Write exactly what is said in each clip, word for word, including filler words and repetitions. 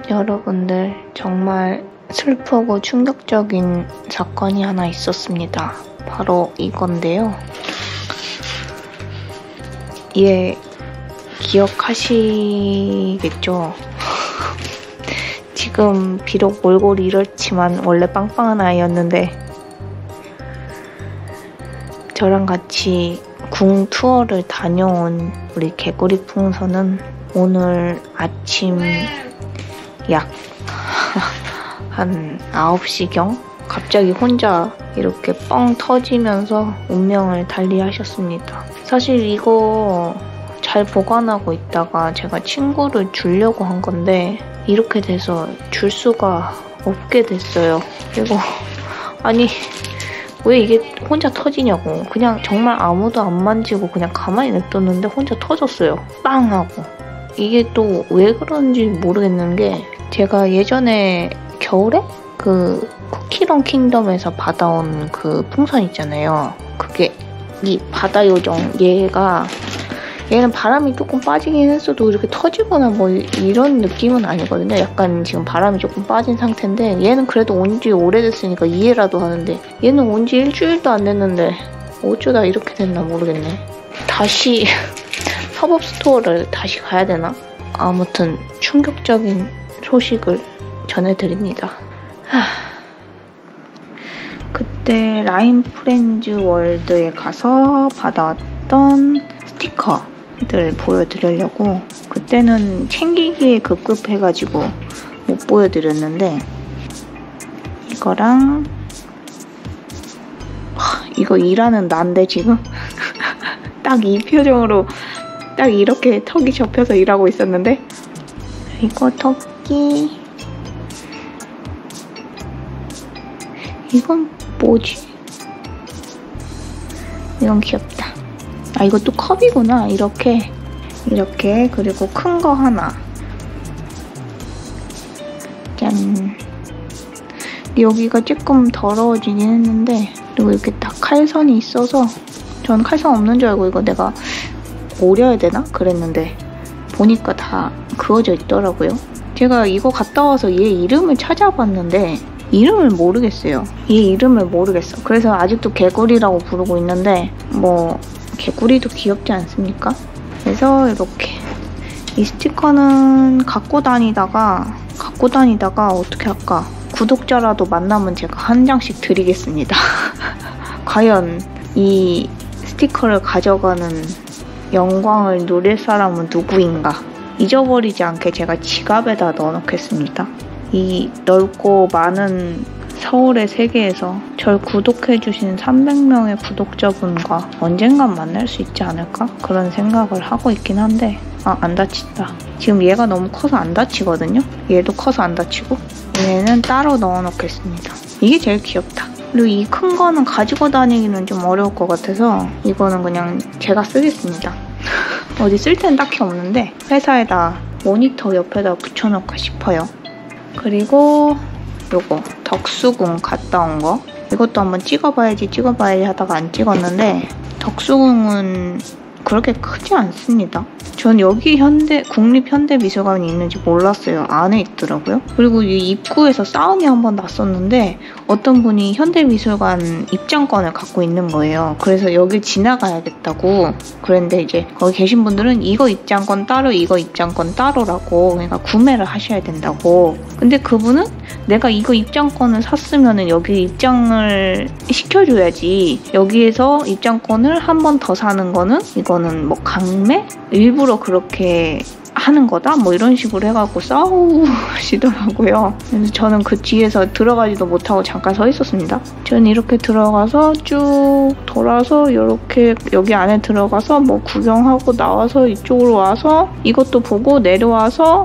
여러분들, 정말 슬프고 충격적인 사건이 하나 있었습니다. 바로 이건데요. 얘 기억하시겠죠? 지금 비록 몰골이 이렇지만 원래 빵빵한 아이였는데 저랑 같이 궁 투어를 다녀온 우리 개구리 풍선은 오늘 아침 약 한 아홉 시경 갑자기 혼자 이렇게 뻥 터지면서 운명을 달리하셨습니다. 사실 이거 잘 보관하고 있다가 제가 친구를 주려고 한 건데 이렇게 돼서 줄 수가 없게 됐어요. 그리고 아니 왜 이게 혼자 터지냐고. 그냥 정말 아무도 안 만지고 그냥 가만히 냅뒀는데 혼자 터졌어요. 빵 하고. 이게 또 왜 그런지 모르겠는 게 제가 예전에 겨울에 그 쿠키런 킹덤에서 받아온 그 풍선 있잖아요. 그게 이 바다 요정 얘가 얘는 바람이 조금 빠지긴 했어도 이렇게 터지거나 뭐 이런 느낌은 아니거든요. 약간 지금 바람이 조금 빠진 상태인데 얘는 그래도 온 지 오래됐으니까 이해라도 하는데 얘는 온 지 일주일도 안 됐는데 어쩌다 이렇게 됐나 모르겠네. 다시 팝업 스토어를 다시 가야 되나? 아무튼 충격적인 소식을 전해드립니다. 하... 그때 라임 프렌즈 월드에 가서 받아왔던 스티커들 보여드리려고 그때는 챙기기에 급급해가지고 못 보여드렸는데 이거랑 하, 이거 일하는 난데 지금 딱 이 표정으로 딱 이렇게 턱이 접혀서 일하고 있었는데 이거 토끼 이건 뭐지? 이건 귀엽다. 아 이것도 컵이구나. 이렇게 이렇게 그리고 큰 거 하나. 짠. 여기가 조금 더러워지긴 했는데 그리고 이렇게 딱 칼선이 있어서 전 칼선 없는 줄 알고 이거 내가 오려야 되나? 그랬는데 보니까 다 그어져 있더라고요. 제가 이거 갔다 와서 얘 이름을 찾아봤는데 이름을 모르겠어요. 얘 이름을 모르겠어. 그래서 아직도 개구리라고 부르고 있는데 뭐 개구리도 귀엽지 않습니까? 그래서 이렇게 이 스티커는 갖고 다니다가 갖고 다니다가 어떻게 할까? 구독자라도 만나면 제가 한 장씩 드리겠습니다. 과연 이 스티커를 가져가는 영광을 누릴 사람은 누구인가? 잊어버리지 않게 제가 지갑에다 넣어놓겠습니다. 이 넓고 많은 서울의 세계에서 절 구독해주신 삼백 명의 구독자분과 언젠간 만날 수 있지 않을까? 그런 생각을 하고 있긴 한데 아, 안 다친다. 지금 얘가 너무 커서 안 다치거든요? 얘도 커서 안 다치고 얘는 따로 넣어놓겠습니다. 이게 제일 귀엽다. 그리고 이 큰 거는 가지고 다니기는 좀 어려울 것 같아서 이거는 그냥 제가 쓰겠습니다. 어디 쓸 데는 딱히 없는데 회사에다 모니터 옆에다 붙여놓을까 싶어요. 그리고 요거 덕수궁 갔다 온 거 이것도 한번 찍어봐야지 찍어봐야지 하다가 안 찍었는데 덕수궁은 그렇게 크지 않습니다. 전 여기 현대 국립현대미술관이 있는지 몰랐어요. 안에 있더라고요. 그리고 이 입구에서 싸움이 한번 났었는데 어떤 분이 현대미술관 입장권을 갖고 있는 거예요. 그래서 여길 지나가야겠다고 그랬는데 이제 거기 계신 분들은 이거 입장권 따로 이거 입장권 따로라고 그러니까 구매를 하셔야 된다고. 근데 그분은 내가 이거 입장권을 샀으면 여기 입장을 시켜줘야지 여기에서 입장권을 한 번 더 사는 거는 이거는 뭐 강매? 일부러 그렇게 하는 거다? 뭐 이런 식으로 해갖고 싸우시더라고요. 그래서 저는 그 뒤에서 들어가지도 못하고 잠깐 서 있었습니다. 저는 이렇게 들어가서 쭉 돌아서 이렇게 여기 안에 들어가서 뭐 구경하고 나와서 이쪽으로 와서 이것도 보고 내려와서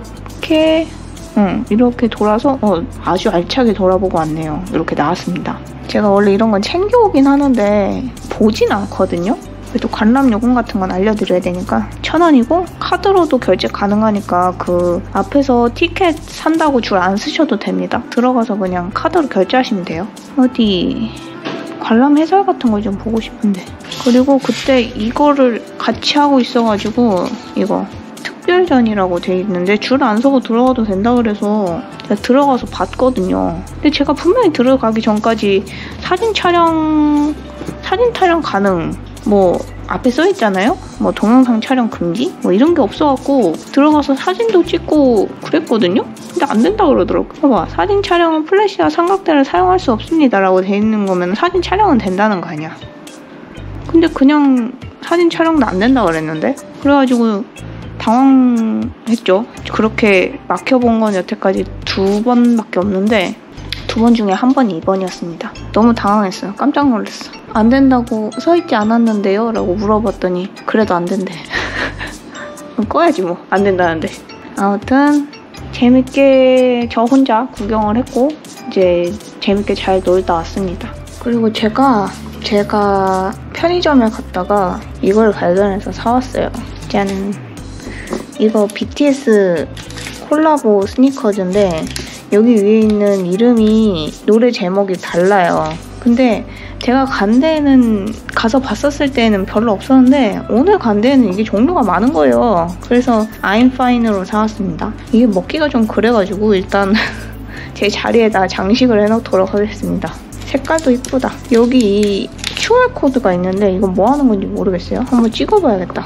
이렇게 응, 이렇게 돌아서 어, 아주 알차게 돌아보고 왔네요. 이렇게 나왔습니다. 제가 원래 이런 건 챙겨오긴 하는데 보진 않거든요. 그래도 관람요금 같은 건 알려드려야 되니까 천 원이고 카드로도 결제 가능하니까 그 앞에서 티켓 산다고 줄 안 쓰셔도 됩니다. 들어가서 그냥 카드로 결제하시면 돼요. 어디 관람 해설 같은 걸 좀 보고 싶은데. 그리고 그때 이거를 같이 하고 있어가지고 이거 특별전이라고 돼 있는데 줄 안 서고 들어가도 된다 그래서 제가 들어가서 봤거든요. 근데 제가 분명히 들어가기 전까지 사진 촬영 사진 촬영 가능 뭐 앞에 써 있잖아요. 뭐 동영상 촬영 금지 뭐 이런 게 없어갖고 들어가서 사진도 찍고 그랬거든요. 근데 안 된다 그러더라고. 봐봐, 사진 촬영은 플래시와 삼각대를 사용할 수 없습니다 라고 돼 있는 거면 사진 촬영은 된다는 거 아니야. 근데 그냥 사진 촬영도 안 된다 그랬는데, 그래가지고 당황했죠. 그렇게 막혀본 건 여태까지 두 번밖에 없는데 두 번 중에 한 번이 이번이었습니다. 너무 당황했어요. 깜짝 놀랐어. 안 된다고 써있지 않았는데요? 라고 물어봤더니 그래도 안 된대. 그럼 꺼야지 뭐. 안 된다는데. 아무튼 재밌게 저 혼자 구경을 했고 이제 재밌게 잘 놀다 왔습니다. 그리고 제가 제가 편의점에 갔다가 이걸 발견해서 사왔어요. 짠! 이거 비티에스 콜라보 스니커즈인데 여기 위에 있는 이름이 노래 제목이 달라요. 근데 제가 간 데에는 가서 봤었을 때는 별로 없었는데 오늘 간 데에는 이게 종류가 많은 거예요. 그래서 I'm Fine으로 사왔습니다. 이게 먹기가 좀 그래가지고 일단 제 자리에다 장식을 해놓도록 하겠습니다. 색깔도 이쁘다. 여기 이 큐알 코드가 있는데 이건 뭐 하는 건지 모르겠어요. 한번 찍어봐야겠다.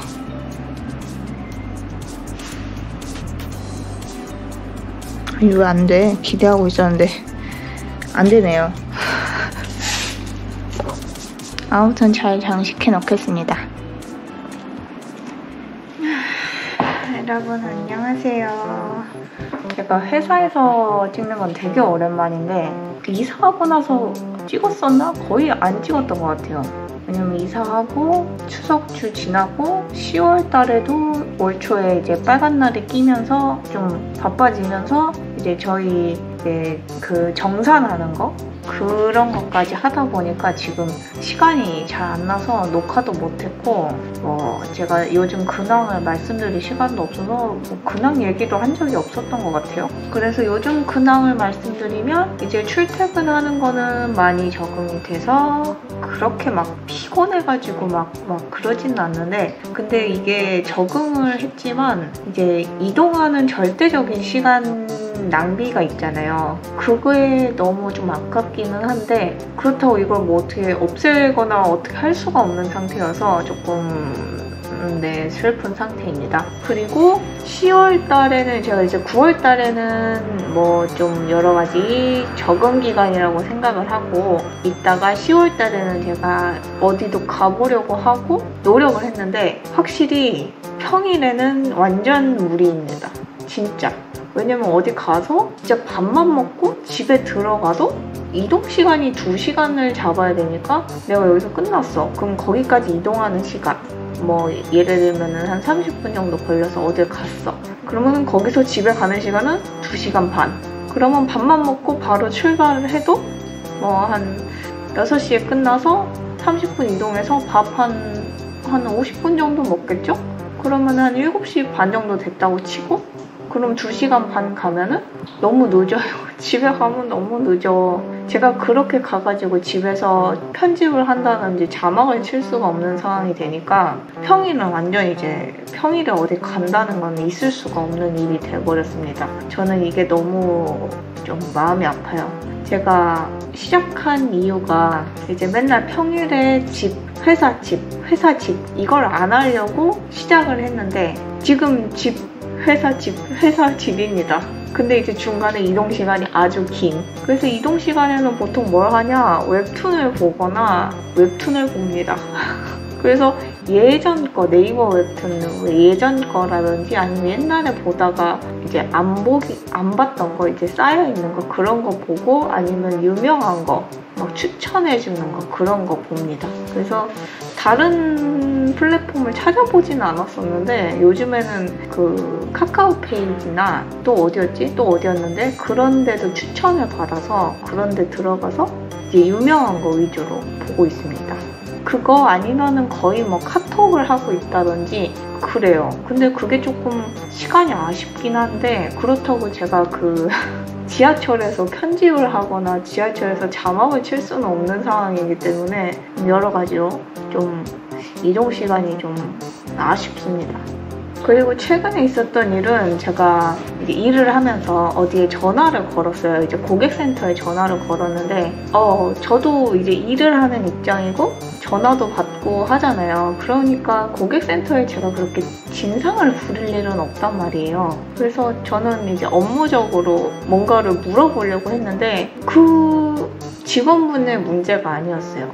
아니 왜 안 돼? 기대하고 있었는데 안 되네요. 아무튼 잘 장식해 놓겠습니다. 여러분 안녕하세요. 제가 회사에서 찍는 건 되게 오랜만인데 이사하고 나서 찍었었나? 거의 안 찍었던 것 같아요. 왜냐면 이사하고 추석주 지나고 시월 달에도 올 초에 이제 빨간 날이 끼면서 좀 바빠지면서 이제 저희 이제 그 정산하는 거 그런 것까지 하다 보니까 지금 시간이 잘 안 나서 녹화도 못했고 뭐 제가 요즘 근황을 말씀드릴 시간도 없어서 뭐 근황 얘기도 한 적이 없었던 것 같아요. 그래서 요즘 근황을 말씀드리면 이제 출퇴근하는 거는 많이 적응이 돼서 그렇게 막 피곤해가지고 막, 막 그러진 않는데 근데 이게 적응을 했지만 이제 이동하는 절대적인 시간 낭비가 있잖아요. 그거에 너무 좀 아깝기는 한데 그렇다고 이걸 뭐 어떻게 없애거나 어떻게 할 수가 없는 상태여서 조금 네 슬픈 상태입니다. 그리고 시월 달에는 제가 이제 구월 달에는 뭐 좀 여러 가지 적응 기간이라고 생각을 하고 있다가 시월 달에는 제가 어디도 가보려고 하고 노력을 했는데 확실히 평일에는 완전 무리입니다. 진짜. 왜냐면 어디 가서 진짜 밥만 먹고 집에 들어가도 이동 시간이 두 시간을 잡아야 되니까 내가 여기서 끝났어. 그럼 거기까지 이동하는 시간 뭐 예를 들면 한 삼십 분 정도 걸려서 어딜 갔어. 그러면 거기서 집에 가는 시간은 두 시간 반. 그러면 밥만 먹고 바로 출발을 해도 뭐 한 여섯 시에 끝나서 삼십 분 이동해서 밥 한 한 오십 분 정도 먹겠죠? 그러면 한 일곱 시 반 정도 됐다고 치고 그럼 두 시간 반 가면은 너무 늦어요. 집에 가면 너무 늦어. 제가 그렇게 가가지고 집에서 편집을 한다든지 자막을 칠 수가 없는 상황이 되니까 평일은 완전 이제 평일에 어디 간다는 건 있을 수가 없는 일이 돼버렸습니다. 저는 이게 너무 좀 마음이 아파요. 제가 시작한 이유가 이제 맨날 평일에 집, 회사 집, 회사 집 이걸 안 하려고 시작을 했는데 지금 집 회사 집, 회사 집입니다. 근데 이제 중간에 이동 시간이 아주 긴. 그래서 이동 시간에는 보통 뭘 하냐? 웹툰을 보거나 웹툰을 봅니다. 그래서 예전 거, 네이버 웹툰, 예전 거라든지 아니면 옛날에 보다가 이제 안 보기, 안 봤던 거, 이제 쌓여있는 거, 그런 거 보고 아니면 유명한 거, 막 추천해주는 거, 그런 거 봅니다. 그래서 다른 플랫폼을 찾아보지는 않았었는데 요즘에는 그 카카오 페이지나 또 어디였지? 또 어디였는데 그런 데도 추천을 받아서 그런 데 들어가서 이제 유명한 거 위주로 보고 있습니다. 그거 아니면은 거의 뭐 카톡을 하고 있다든지 그래요. 근데 그게 조금 시간이 아쉽긴 한데 그렇다고 제가 그 지하철에서 편집을 하거나 지하철에서 자막을 칠 수는 없는 상황이기 때문에 여러 가지로 좀 이동 시간이 좀 아쉽습니다. 그리고 최근에 있었던 일은 제가 이제 일을 하면서 어디에 전화를 걸었어요. 이제 고객센터에 전화를 걸었는데 어 저도 이제 일을 하는 입장이고 전화도 받고 하잖아요. 그러니까 고객센터에 제가 그렇게 진상을 부릴 일은 없단 말이에요. 그래서 저는 이제 업무적으로 뭔가를 물어보려고 했는데 그 직원분의 문제가 아니었어요.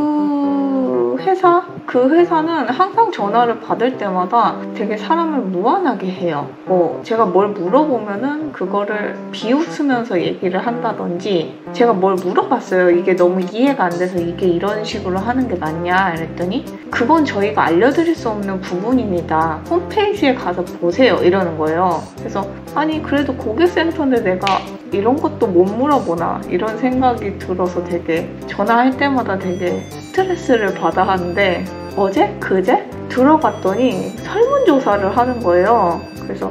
그 회사? 그 회사는 항상 전화를 받을 때마다 되게 사람을 무안하게 해요. 뭐 제가 뭘 물어보면은 그거를 비웃으면서 얘기를 한다든지 제가 뭘 물어봤어요. 이게 너무 이해가 안 돼서 이게 이런 식으로 하는 게 맞냐 이랬더니 그건 저희가 알려드릴 수 없는 부분입니다. 홈페이지에 가서 보세요 이러는 거예요. 그래서 아니 그래도 고객센터인데 내가 이런 것도 못 물어보나 이런 생각이 들어서 되게 전화할 때마다 되게 스트레스를 받아 하는데 어제? 그제? 들어갔더니 설문조사를 하는 거예요. 그래서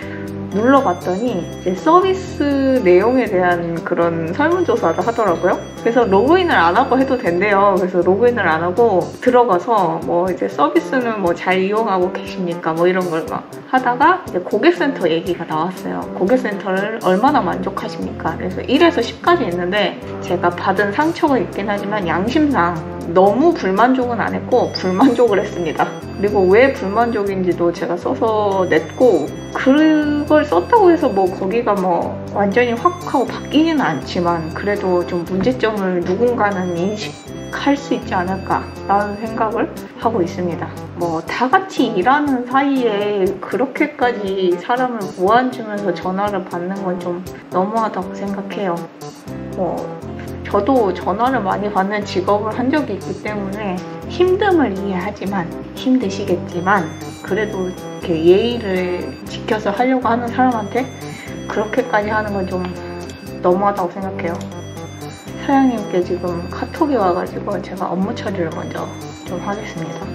눌러봤더니 이제 서비스 내용에 대한 그런 설문조사를 하더라고요. 그래서 로그인을 안 하고 해도 된대요. 그래서 로그인을 안 하고 들어가서 뭐 이제 서비스는 뭐 잘 이용하고 계십니까? 뭐 이런 걸 막 하다가 이제 고객센터 얘기가 나왔어요. 고객센터를 얼마나 만족하십니까? 그래서 일에서 십까지 있는데 제가 받은 상처가 있긴 하지만 양심상 너무 불만족은 안 했고 불만족을 했습니다. 그리고 왜 불만족인지도 제가 써서 냈고 그걸 썼다고 해서 뭐 거기가 뭐 완전히 확 하고 바뀌지는 않지만 그래도 좀 문제점을 누군가는 인식할 수 있지 않을까라는 생각을 하고 있습니다. 뭐 다 같이 일하는 사이에 그렇게까지 사람을 무안 주면서 전화를 받는 건 좀 너무하다고 생각해요. 뭐 저도 전화를 많이 받는 직업을 한 적이 있기 때문에 힘듦을 이해하지만 힘드시겠지만 그래도 이렇게 예의를 지켜서 하려고 하는 사람한테 그렇게까지 하는 건 좀 너무하다고 생각해요. 사장님께 지금 카톡이 와가지고 제가 업무 처리를 먼저 좀 하겠습니다.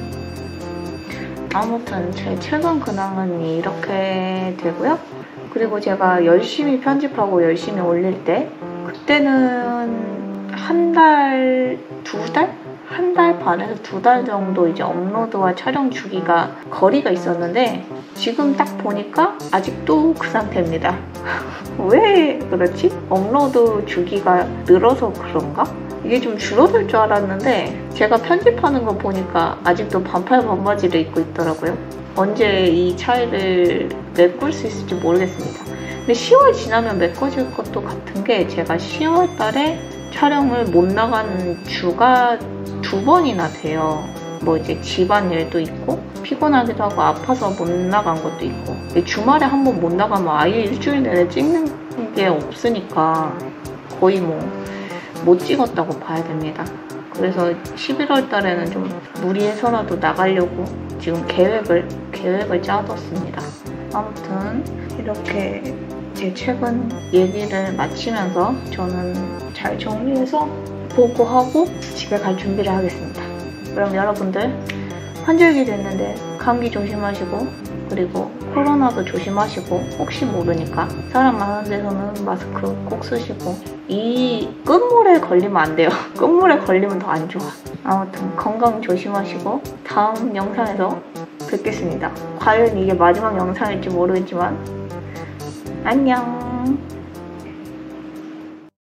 아무튼 제 최근 근황은 이렇게 되고요. 그리고 제가 열심히 편집하고 열심히 올릴 때 그때는 한 달, 두 달? 한 달 반에서 두 달 정도 이제 업로드와 촬영 주기가 거리가 있었는데 지금 딱 보니까 아직도 그 상태입니다. 왜 그렇지? 업로드 주기가 늘어서 그런가? 이게 좀 줄어들 줄 알았는데 제가 편집하는 거 보니까 아직도 반팔 반바지를 입고 있더라고요. 언제 이 차이를 메꿀 수 있을지 모르겠습니다. 근데 시월 지나면 메꿔질 것도 같은 게 제가 시월 달에 촬영을 못 나간 주가 두 번이나 돼요. 뭐 이제 집안일도 있고 피곤하기도 하고 아파서 못 나간 것도 있고 주말에 한 번 못 나가면 아예 일주일 내내 찍는 게 없으니까 거의 뭐 못 찍었다고 봐야 됩니다. 그래서 십일월 달에는 좀 무리해서라도 나가려고 지금 계획을 계획을 짜뒀습니다. 아무튼 이렇게 제 최근 얘기를 마치면서 저는 잘 정리해서 보고하고 집에 갈 준비를 하겠습니다. 그럼 여러분들 환절기 됐는데 감기 조심하시고 그리고 코로나도 조심하시고 혹시 모르니까 사람 많은 데서는 마스크 꼭 쓰시고 이 끝물에 걸리면 안 돼요. 끝물에 걸리면 더 안 좋아. 아무튼 건강 조심하시고 다음 영상에서 뵙겠습니다. 과연 이게 마지막 영상일지 모르겠지만 안녕.